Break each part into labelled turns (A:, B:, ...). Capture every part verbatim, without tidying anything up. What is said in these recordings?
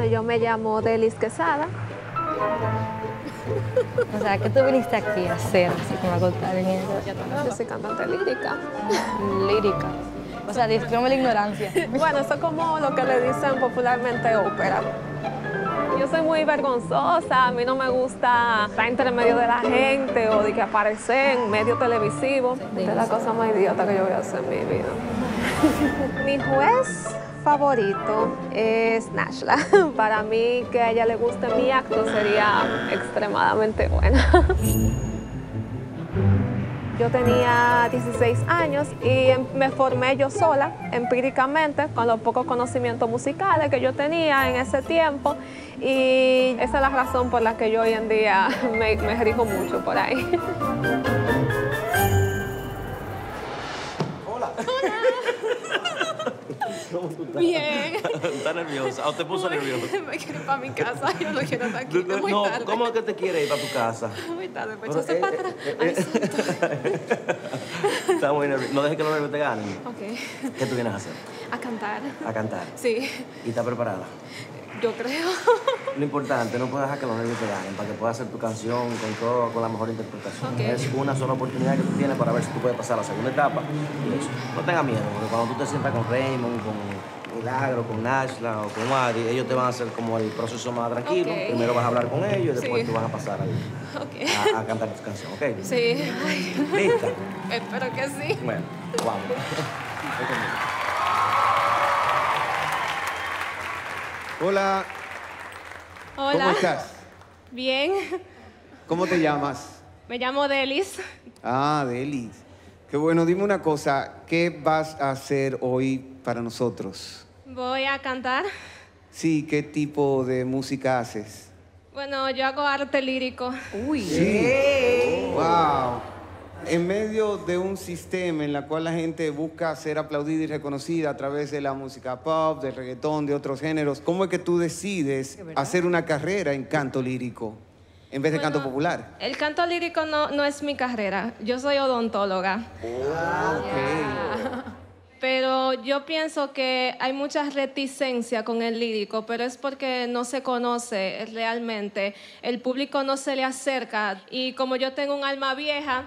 A: yo me llamo Delis Quesada.
B: O sea, ¿qué tú viniste aquí a hacer? Así como a contar en eso.
A: Yo soy cantante lírica.
B: Lírica. O sea, discúlpame la ignorancia.
A: Bueno, eso es como lo que le dicen popularmente ópera. Yo soy muy vergonzosa, a mí no me gusta estar entre medio de la gente o de que aparecer en medio televisivo. Esta es la cosa más idiota que yo voy a hacer en mi vida. Mi juez favorito es Nashla. Para mí, que a ella le guste mi acto sería extremadamente buena. Yo tenía dieciséis años y me formé yo sola, empíricamente, con los pocos conocimientos musicales que yo tenía en ese tiempo. Y esa es la razón por la que yo hoy en día me, me rijo mucho por ahí.
C: Hola. ¿Cómo tú estás?
D: Bien.
C: ¿Estás nerviosa? ¿O te puso nerviosa?
D: Me quiero ir para mi casa, yo no quiero estar aquí, es muy
C: no,
D: tarde.
C: ¿cómo es que te quieres ir para tu casa?
D: Muy tarde, pues
C: Pero,
D: yo estoy
C: eh,
D: para atrás.
C: eh,
D: Ay,
C: eh,
D: santo.
C: Está muy nervioso. No dejes que los nervios te ganen.
D: Ok.
C: ¿Qué tú vienes a hacer?
D: A cantar.
C: A cantar.
D: Sí,
C: ¿Y estás preparada?
D: yo creo.
C: Lo importante, no puedes dejar que los nervios te ganen para que puedas hacer tu canción con todo, con la mejor interpretación.
D: Ok.
C: Es una sola oportunidad que tú tienes para ver si tú puedes pasar a la segunda etapa. Y eso. No tengas miedo, porque cuando tú te sientas con Raymond, con Milagro, con Nashla o con Adi, ellos te van a hacer como el proceso más tranquilo.
D: Ok.
C: Primero vas a hablar con ellos y después
D: Sí.
C: tú vas a pasar a,
D: Ok.
C: a, a cantar tu canción, ¿ok?
D: Sí. Ay.
C: ¿Lista?
D: Espero que sí.
C: Bueno, vamos. Ven conmigo.
E: Hola,
D: Hola.
E: ¿cómo estás?
D: Bien.
E: ¿Cómo te llamas?
D: Me llamo Delis.
E: Ah, Delis. Qué bueno, dime una cosa, ¿qué vas a hacer hoy para nosotros?
D: Voy a cantar.
E: Sí, ¿qué tipo de música haces?
D: Bueno, yo hago arte lírico.
F: Uy.
E: Sí. Wow. En medio de un sistema en el cual la gente busca ser aplaudida y reconocida a través de la música pop, del reggaetón, de otros géneros, ¿cómo es que tú decides hacer una carrera en canto lírico en vez de
D: Bueno,
E: canto popular?
D: El canto lírico no, no es mi carrera. Yo soy odontóloga.
E: Ok.
D: Pero yo pienso que hay mucha reticencia con el lírico, pero es porque no se conoce realmente. El público no se le acerca. Y como yo tengo un alma vieja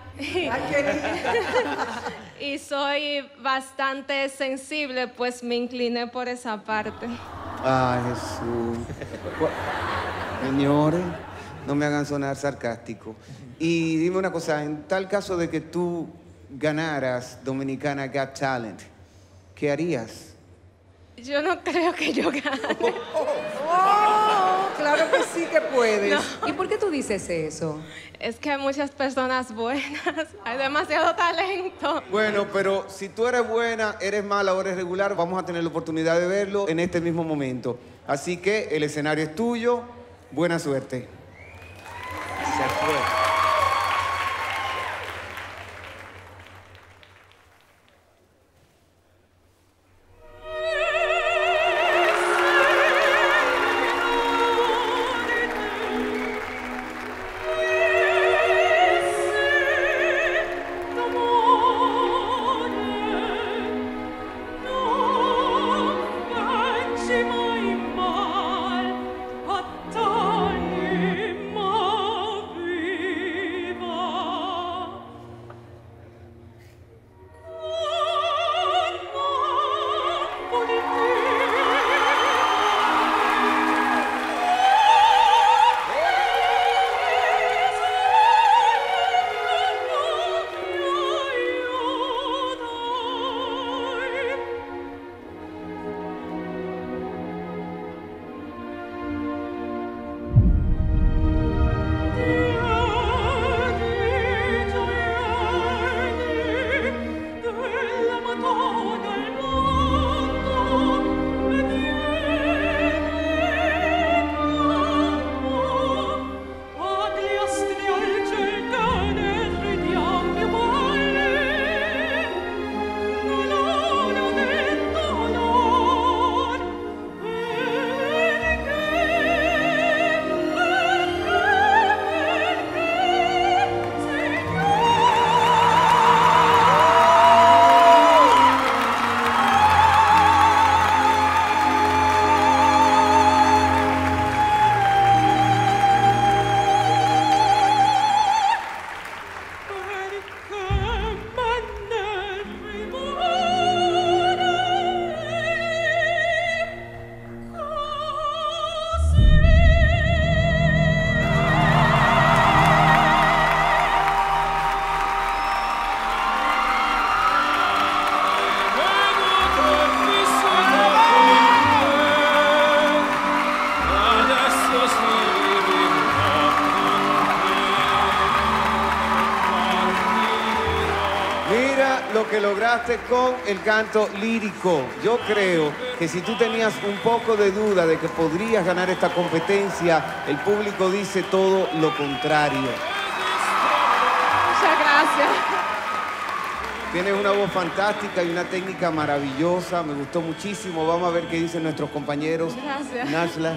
D: y soy bastante sensible, pues me incliné por esa parte.
E: Ay, Jesús. Señores, no me hagan sonar sarcástico. Y dime una cosa, en tal caso de que tú ganaras Dominicana Got Talent, ¿qué harías?
D: Yo no creo que yo gane.
F: Oh, claro que sí que puedes.
D: No.
F: ¿Y por qué tú dices eso?
D: Es que hay muchas personas buenas, hay demasiado talento.
E: Bueno, pero si tú eres buena, eres mala o eres regular, vamos a tener la oportunidad de verlo en este mismo momento. Así que el escenario es tuyo. Buena suerte.
C: Se fue.
G: Mai mal, a togli mai
E: que lograste con el canto lírico. Yo creo que si tú tenías un poco de duda de que podrías ganar esta competencia, el público dice todo lo contrario.
D: Muchas gracias.
E: Tienes una voz fantástica y una técnica maravillosa. Me gustó muchísimo. Vamos a ver qué dicen nuestros compañeros.
D: Gracias.
E: Nashla.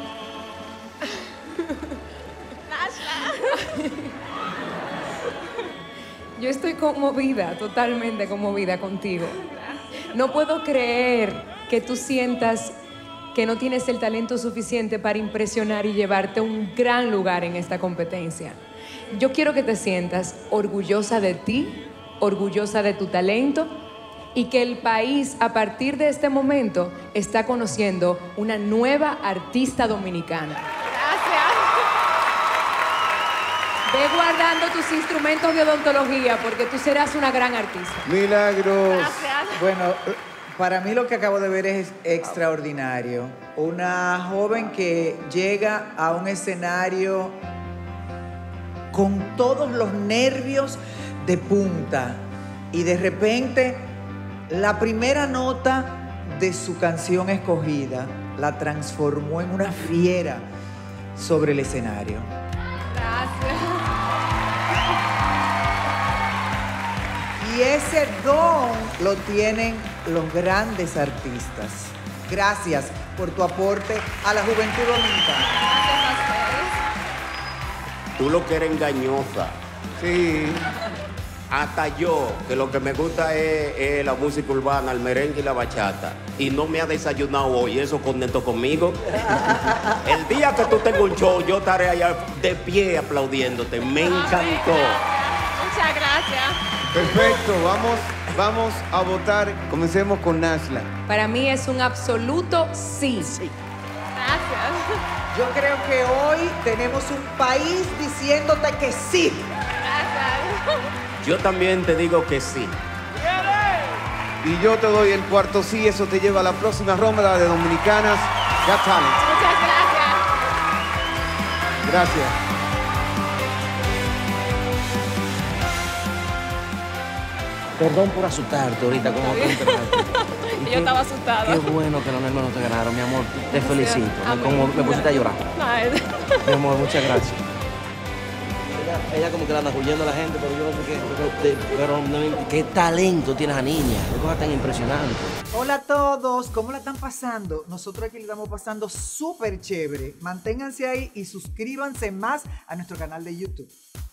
F: Yo estoy conmovida, totalmente conmovida contigo. No puedo creer que tú sientas que no tienes el talento suficiente para impresionar y llevarte a un gran lugar en esta competencia. Yo quiero que te sientas orgullosa de ti, orgullosa de tu talento y que el país a partir de este momento está conociendo una nueva artista dominicana. Ve guardando tus instrumentos de odontología porque tú serás una gran artista.
E: Milagros.
D: Gracias.
G: Bueno, para mí lo que acabo de ver es extraordinario. Una joven que llega a un escenario con todos los nervios de punta y de repente la primera nota de su canción escogida la transformó en una fiera sobre el escenario.
D: Gracias.
G: Y ese don lo tienen los grandes artistas. Gracias por tu aporte a la juventud dominicana.
D: Gracias a ustedes.
H: Tú lo que eres engañosa.
E: Sí.
H: Hasta yo, que lo que me gusta es, es la música urbana, el merengue y la bachata. Y no me ha desayunado hoy, eso contento conmigo. El día que tú tengas un show, yo estaré allá de pie aplaudiéndote. Me encantó.
D: Muchas gracias.
E: Perfecto, vamos, vamos a votar. Comencemos con Nashla.
F: Para mí es un absoluto sí.
D: Gracias.
G: Yo creo que hoy tenemos un país diciéndote que sí.
D: Gracias.
H: Yo también te digo que sí.
E: Y yo te doy el cuarto sí, eso te lleva a la próxima ronda de Dominicanas Got Talent.
D: Muchas gracias.
E: Gracias.
C: Perdón por asustarte ahorita como tú
A: Yo estaba asustada.
C: Qué bueno que los hermanos te ganaron, mi amor. Te felicito. Me, como, me pusiste a llorar.
A: Ay,
C: Mi amor, muchas gracias. Ella, ella como que la anda huyendo a la gente, pero yo no sé qué. Pero, pero no, qué talento tiene esa niña. Qué cosa tan impresionante.
G: Hola a todos, ¿cómo la están pasando? Nosotros aquí le estamos pasando súper chévere. Manténganse ahí y suscríbanse más a nuestro canal de YouTube.